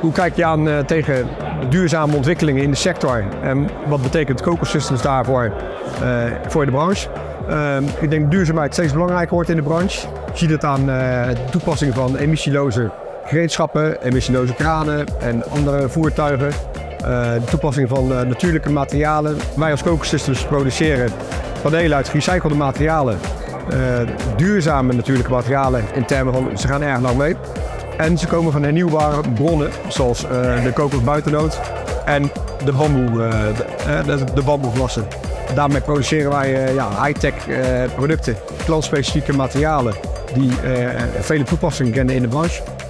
Hoe kijk je aan tegen duurzame ontwikkelingen in de sector en wat betekent Coco Systems daarvoor voor de branche? Ik denk dat duurzaamheid steeds belangrijker wordt in de branche. Je ziet het aan de toepassing van emissieloze gereedschappen, emissieloze kranen en andere voertuigen. De toepassing van natuurlijke materialen. Wij als Coco Systems produceren panelen uit gerecyclede materialen. Duurzame natuurlijke materialen in termen van ze gaan erg lang mee. En ze komen van hernieuwbare bronnen zoals de kokosbuitennoot en de bamboegewassen. Daarmee produceren wij high-tech producten, klantspecifieke materialen die vele toepassingen kennen in de branche.